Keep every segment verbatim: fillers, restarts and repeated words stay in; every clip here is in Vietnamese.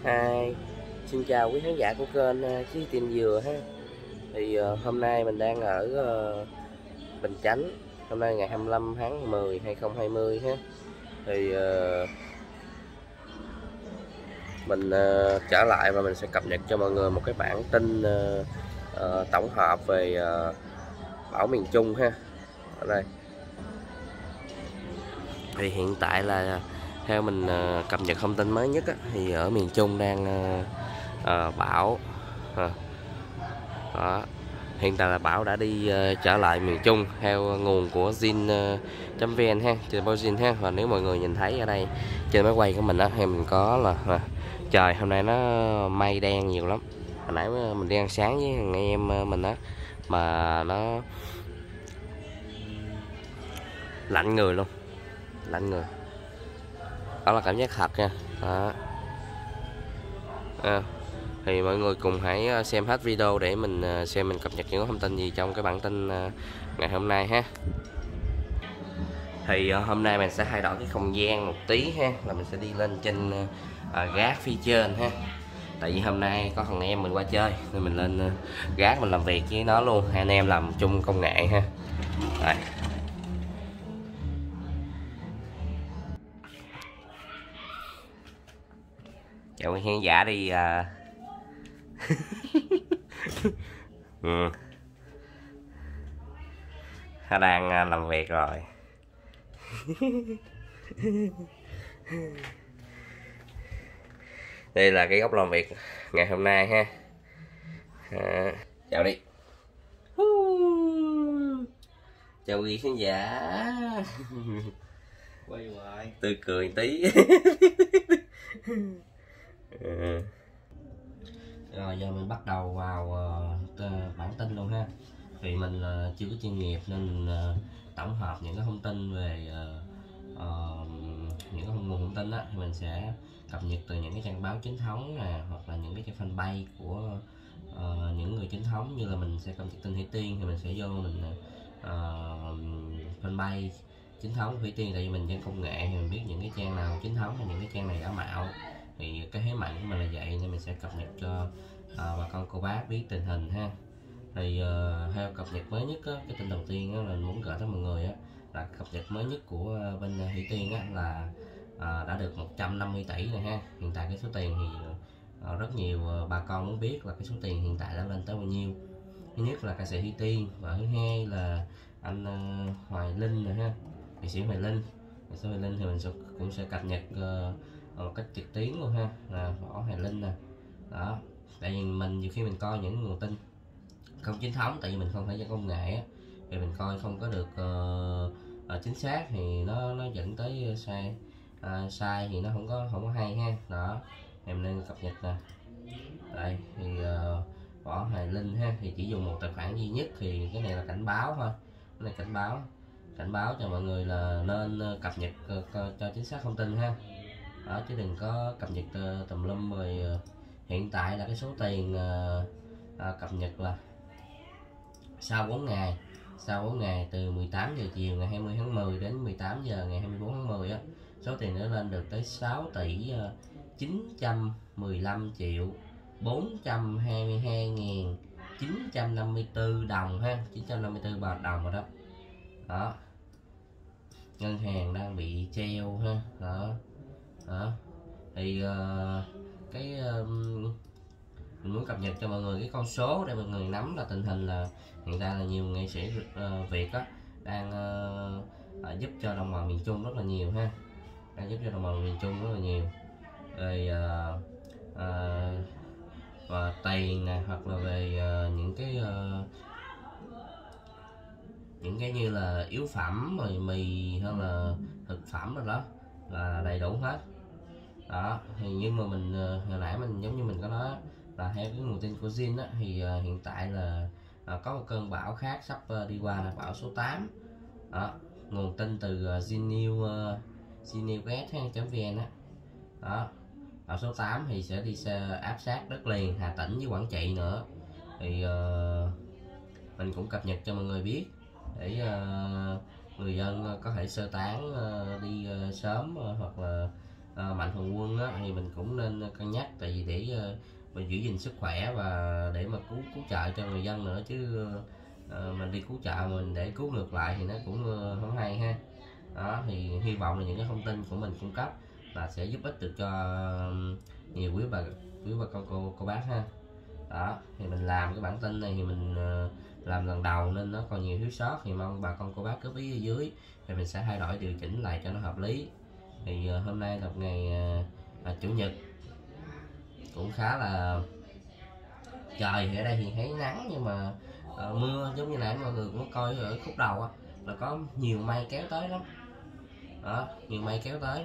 Hi, xin chào quý khán giả của kênh uh, Chí Tiền Dừa ha. Thì uh, hôm nay mình đang ở uh, Bình Chánh. Hôm nay ngày hai mươi lăm tháng mười hai không hai không ha. Thì uh, mình uh, trở lại và mình sẽ cập nhật cho mọi người một cái bản tin uh, uh, tổng hợp về uh, bão miền Trung ha. Ở đây. Thì hiện tại là theo mình uh, cập nhật thông tin mới nhất á, thì ở miền Trung đang uh, uh, bão uh, đó. Hiện tại là bão đã đi uh, trở lại miền Trung theo nguồn của zin.vn uh, ha, trên báo zin ha. Và nếu mọi người nhìn thấy ở đây trên máy quay của mình á, thì mình có là uh, trời hôm nay nó mây đen nhiều lắm. Hồi nãy mình đi ăn sáng với anh em mình á, mà nó lạnh người luôn, lạnh người. Đó là cảm giác thật nha. Đó. À, thì mọi người cùng hãy xem hết video để mình xem mình cập nhật những thông tin gì trong cái bản tin ngày hôm nay ha. Thì hôm nay mình sẽ thay đổi cái không gian một tí ha, là mình sẽ đi lên trên uh, gác phía trên ha. Tại vì hôm nay có thằng em mình qua chơi nên mình lên uh, gác mình làm việc với nó luôn, hai anh em làm chung công nghệ ha. Đây. Chào quý khán giả đi. uh... ừ. Nó đang uh, làm việc rồi. Đây là cái góc làm việc ngày hôm nay ha. À, chào đi. Chào quý khán giả. Quay hoài tươi cười tí. À. Rồi giờ mình bắt đầu vào uh, bản tin luôn ha. Vì mình uh, chưa có chuyên nghiệp nên mình uh, tổng hợp những cái thông tin về uh, uh, những cái nguồn thông tin á, thì mình sẽ cập nhật từ những cái trang báo chính thống nè, hoặc là những cái trang fanpage của uh, những người chính thống. Như là mình sẽ cập nhật tin Thủy Tiên thì mình sẽ vô mình uh, fanpage chính thống Thủy Tiên, tại vì mình trên công nghệ thì mình biết những cái trang nào chính thống và những cái trang này giả mạo. Thì cái thế mạnh của mình là vậy nên mình sẽ cập nhật cho uh, bà con cô bác biết tình hình ha. Thì uh, theo cập nhật mới nhất á, cái tin đầu tiên á, là muốn gửi tới mọi người á, là cập nhật mới nhất của uh, bên Thủy Tiên á, là uh, đã được một trăm năm mươi tỷ rồi ha. Hiện tại cái số tiền thì uh, rất nhiều uh, bà con muốn biết là cái số tiền hiện tại đã lên tới bao nhiêu. Thứ nhất là ca sĩ Thủy Tiên, và thứ hai là anh uh, Hoài Linh rồi ha, nghệ sĩ Hoài Linh. Nghệ sĩ Hoài Linh thì mình sẽ, cũng sẽ cập nhật uh, một cách trực tuyến luôn ha, là Võ Hoài Linh nè. Đó, tại vì mình nhiều khi mình coi những nguồn tin không chính thống, tại vì mình không phải dân công nghệ á, thì mình coi không có được uh, uh, chính xác thì nó nó dẫn tới sai uh, sai thì nó không có không có hay ha. Đó, em nên cập nhật nè. Đây thì uh, Võ Hoài Linh ha, thì chỉ dùng một tài khoản duy nhất, thì cái này là cảnh báo thôi, cái này cảnh báo cảnh báo cho mọi người là nên cập nhật uh, cho chính xác thông tin ha. Đó, chứ đừng có cập nhật uh, tùm lum rồi. Uh, hiện tại là cái số tiền uh, uh, cập nhật là sau bốn ngày sau bốn ngày từ mười tám giờ chiều ngày hai mươi tháng mười đến mười tám giờ ngày hai mươi bốn tháng mười á, số tiền nó lên được tới sáu tỷ chín trăm mười lăm triệu bốn trăm hai mươi hai nghìn chín trăm năm mươi tư đồng ha, chín trăm năm mươi tư bạc đồng rồi đó. Đó, ngân hàng đang bị treo ha. Đó, đó. Thì uh, cái uh, mình muốn cập nhật cho mọi người cái con số để mọi người nắm là tình hình là hiện tại là nhiều nghệ sĩ uh, Việt á đang uh, uh, giúp cho đồng bào miền Trung rất là nhiều ha, đang giúp cho đồng bào miền Trung rất là nhiều. Rồi uh, uh, và tiền nè, hoặc là về uh, những cái uh, những cái như là yếu phẩm rồi mì hay là thực phẩm rồi đó là đầy đủ hết. Đó, thì nhưng mà mình hồi nãy mình giống như mình có nói là theo cái nguồn tin của zin á, thì uh, hiện tại là uh, có một cơn bão khác sắp uh, đi qua là bão số tám. Đó, nguồn tin từ uh, znew uh, znews.vn á. Đó, bão số tám thì sẽ đi xe áp sát đất liền Hà Tĩnh với Quảng Trị nữa. Thì uh, mình cũng cập nhật cho mọi người biết để uh, người dân có thể sơ tán uh, đi uh, sớm, uh, hoặc là uh, mạnh thường quân á, thì mình cũng nên cân nhắc, tại vì để uh, mình giữ gìn sức khỏe và để mà cứu cứu trợ cho người dân nữa, chứ uh, mình đi cứu trợ mình để cứu ngược lại thì nó cũng uh, không hay ha. Đó thì hy vọng là những cái thông tin của mình cung cấp là sẽ giúp ích được cho nhiều quý bà quý bà con cô cô bác ha. Đó thì mình làm cái bản tin này thì mình uh, làm lần đầu nên nó còn nhiều thiếu sót, thì mong bà con cô bác góp ý ở dưới thì mình sẽ thay đổi điều chỉnh lại cho nó hợp lý. Thì uh, hôm nay là ngày uh, chủ nhật, cũng khá là trời ở đây thì thấy nắng, nhưng mà uh, mưa giống như nãy mọi người cũng coi ở khúc đầu á, là có nhiều mây kéo tới lắm. Đó, nhiều mây kéo tới.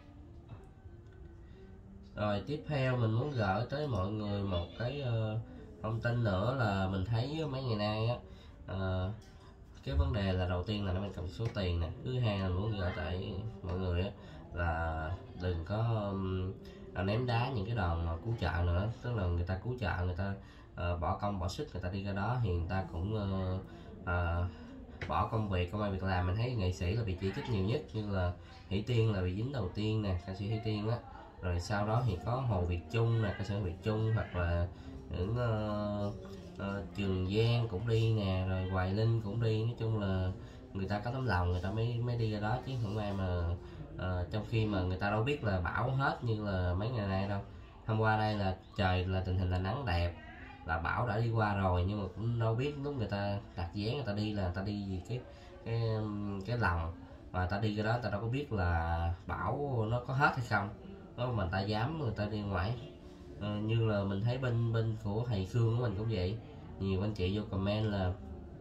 Rồi tiếp theo mình muốn gửi tới mọi người một cái uh, thông tin nữa là mình thấy mấy ngày nay á, uh, cái vấn đề là đầu tiên là nó bên cầm số tiền nè, thứ hai là muốn gửi tới mọi người á là đừng có um, ném đá những cái đoàn mà cứu trợ nữa. Tức là người ta cứu trợ, người ta uh, bỏ công bỏ sức người ta đi ra đó thì người ta cũng uh, uh, bỏ công việc công an việc làm. Mình thấy nghệ sĩ là bị chỉ trích nhiều nhất, như là Thủy Tiên là bị dính đầu tiên nè, ca sĩ Thủy Tiên á, rồi sau đó thì có Hồ Việt Trung nè, ca sĩ Hồ Việt Trung, hoặc là những uh, uh, Trường Giang cũng đi nè, rồi Hoài Linh cũng đi. Nói chung là người ta có tấm lòng người ta mới mới đi ra đó, chứ không ai mà uh, trong khi mà người ta đâu biết là bão hết như là mấy ngày nay đâu. Hôm qua đây là trời là tình hình là nắng đẹp, là bão đã đi qua rồi, nhưng mà cũng đâu biết lúc người ta đặt vé người ta đi là người ta đi vì cái cái cái lòng mà ta đi cái đó, ta đâu có biết là bão nó có hết hay không. Đó mà ta dám người ta đi ngoài. Ờ, như là mình thấy bên bên của thầy Khương của mình cũng vậy, nhiều anh chị vô comment là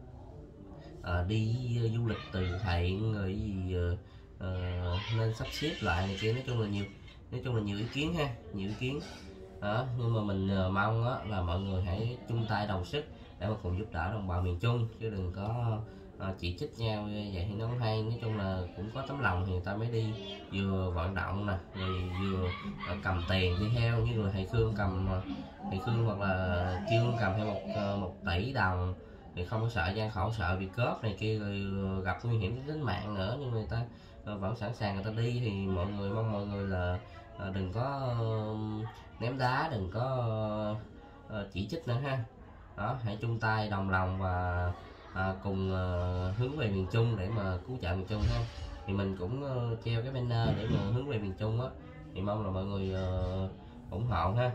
à, đi du lịch từ thiện rồi gì à, nên sắp xếp lại này kia. Nói chung là nhiều nói chung là nhiều ý kiến ha, nhiều ý kiến đó. Nhưng mà mình uh, mong đó là mọi người hãy chung tay đồng sức để mà cùng giúp đỡ đồng bào miền Trung, chứ đừng có uh, chỉ trích nhau vậy thì nó không hay. Nói chung là cũng có tấm lòng thì người ta mới đi, vừa vận động nè, rồi vừa uh, cầm tiền đi theo, như là thầy Khương cầm uh, thầy Khương hoặc là Trương cầm theo một uh, một tỷ đồng thì không có sợ gian khổ, sợ bị cướp này kia, rồi gặp nguy hiểm đến tính mạng nữa, nhưng người ta uh, vẫn sẵn sàng người ta đi. Thì mọi người mong mọi người là uh, đừng có uh, ném đá, đừng có uh, chỉ trích nữa ha. Đó, hãy chung tay đồng lòng và à, cùng uh, hướng về miền Trung để mà cứu trợ miền Trung ha. Thì mình cũng uh, treo cái banner để mà hướng về miền Trung á, thì mong là mọi người uh, ủng hộ ha.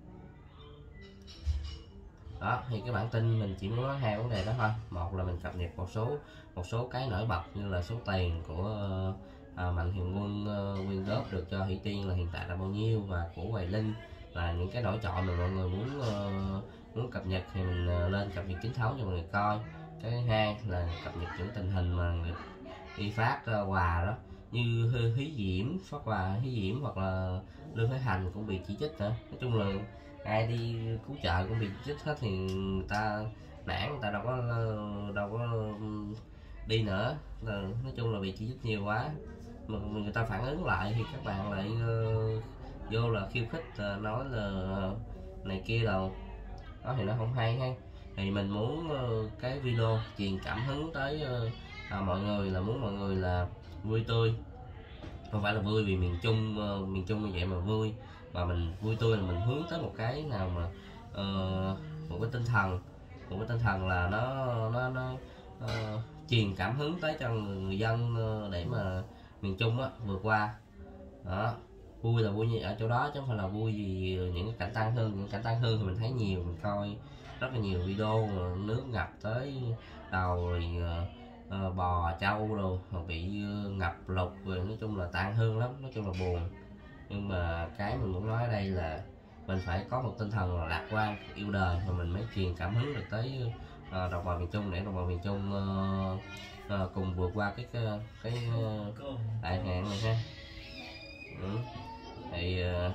Đó thì cái bản tin mình chỉ muốn nói hai vấn đề đó thôi. Một là mình cập nhật một số một số cái nổi bật, như là số tiền của uh, à, Mạnh Thường Quân uh, quyên góp được cho Thủy Tiên là hiện tại là bao nhiêu, và của Hoài Linh là những cái nổi trội mà mọi người muốn uh, muốn cập nhật thì mình uh, lên cập nhật chính thống cho mọi người coi. Cái hai là cập nhật những tình hình mà người đi phát uh, quà đó, như Thúy Diễm phát quà, Thúy Diễm hoặc là Lương Thế Hành cũng bị chỉ trích nữa. Nói chung là ai đi cứu trợ cũng bị chỉ trích hết, thì người ta nản, người ta đâu có đâu có đi nữa. Nói chung là bị chỉ trích nhiều quá, mà người ta phản ứng lại thì các bạn lại uh, vô là khiêu khích, uh, nói là này kia đâu đó, thì nó không hay ha. Thì mình muốn uh, cái video truyền cảm hứng tới uh, à, mọi người, là muốn mọi người là vui tươi, không phải là vui vì miền Trung uh, miền Trung như vậy mà vui, mà mình vui tươi là mình hướng tới một cái nào mà uh, một cái tinh thần một cái tinh thần là nó nó nó uh, truyền cảm hứng tới cho người, người dân uh, để mà miền Trung á vượt qua. Đó, vui là vui ở chỗ đó chứ không phải là vui vì những cái cảnh tăng thương. Những cảnh tăng thương thì mình thấy nhiều, mình coi rất là nhiều video nước ngập tới đầu, rồi uh, uh, bò trâu rồi bị uh, ngập lụt, rồi nói chung là tang thương lắm, nói chung là buồn. Nhưng mà cái mình muốn nói ở đây là mình phải có một tinh thần là lạc quan, yêu đời, mà mình mới truyền cảm hứng được tới uh, đồng bào miền Trung, để đồng bào miền Trung uh, uh, cùng vượt qua cái cái, cái uh, đại hạn này ha. Ừ. Thì uh,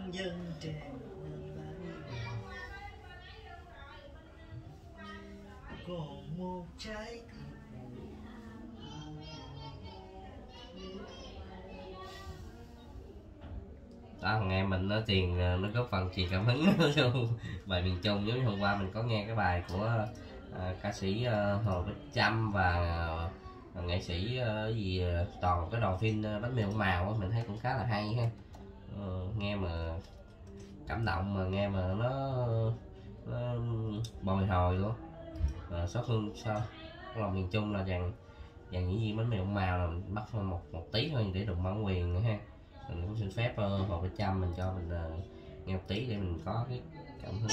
còn một trái đó, thằng em mình nó tiền nó góp phần truyền cảm hứng bài miền Trung. Giống như hôm qua mình có nghe cái bài của uh, ca sĩ uh, Hồ Bích Trâm và uh, nghệ sĩ uh, gì uh, toàn cái đoàn phim uh, bánh mì ông màu, mình thấy cũng khá là hay ha. nghe mà cảm động, mà nghe mà nó, nó bồi hồi luôn. À, xót thương sao lòng miền Trung là dàn dàn những gì bánh mì ông Mào là mình bắt một một tí thôi để đụng bản quyền nữa ha. Mình cũng xin phép uh, Hồ Bê Trâm mình cho mình uh, nghe một tí để mình có cái cảm hứng.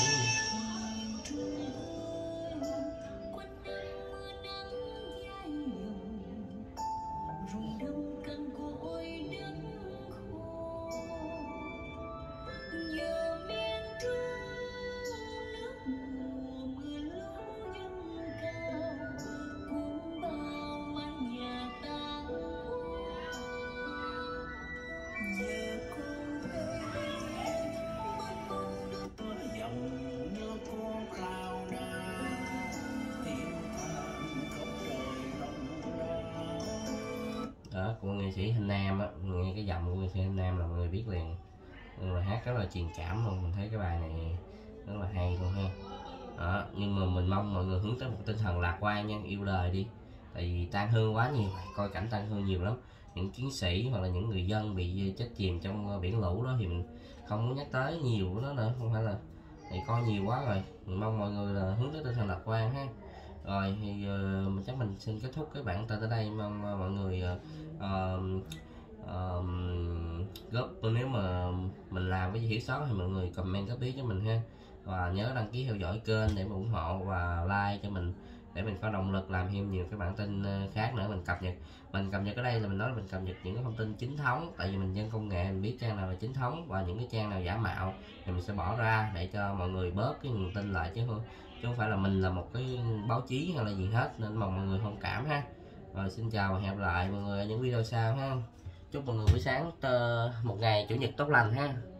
Đó, của nghệ sĩ Thanh Nam á, nghe cái giọng của nghệ sĩ Thanh Nam là mọi người biết liền. Rồi hát rất là truyền cảm luôn, mình thấy cái bài này rất là hay luôn ha. Đó, nhưng mà mình mong mọi người hướng tới một tinh thần lạc quan nha, yêu đời đi. Tại vì tang thương quá nhiều, coi cảnh tang thương nhiều lắm. Những chiến sĩ hoặc là những người dân bị chết chìm trong biển lũ đó thì mình không muốn nhắc tới nhiều của nó nữa, không phải là thì coi nhiều quá rồi. Mình mong mọi người là hướng tới tinh thần lạc quan ha. Rồi thì uh, chắc mình xin kết thúc cái bản tin ở đây. Mong uh, mọi người uh, uh, uh, góp, nếu mà mình làm cái gì thiếu sót thì mọi người comment góp ý cho mình ha. Và nhớ đăng ký theo dõi kênh để ủng hộ và like cho mình, để mình có động lực làm thêm nhiều cái bản tin khác nữa. Mình cập nhật mình cập nhật ở đây là mình nói là mình cập nhật những cái thông tin chính thống, tại vì mình dân công nghệ, mình biết trang nào là chính thống và những cái trang nào giả mạo thì mình sẽ bỏ ra để cho mọi người bớt cái nguồn tin lại, chứ không chứ không phải là mình là một cái báo chí hay là gì hết. Nên mong mọi người thông cảm ha. Rồi xin chào và hẹn gặp lại mọi người ở những video sau ha. Chúc mọi người buổi sáng một ngày chủ nhật tốt lành ha.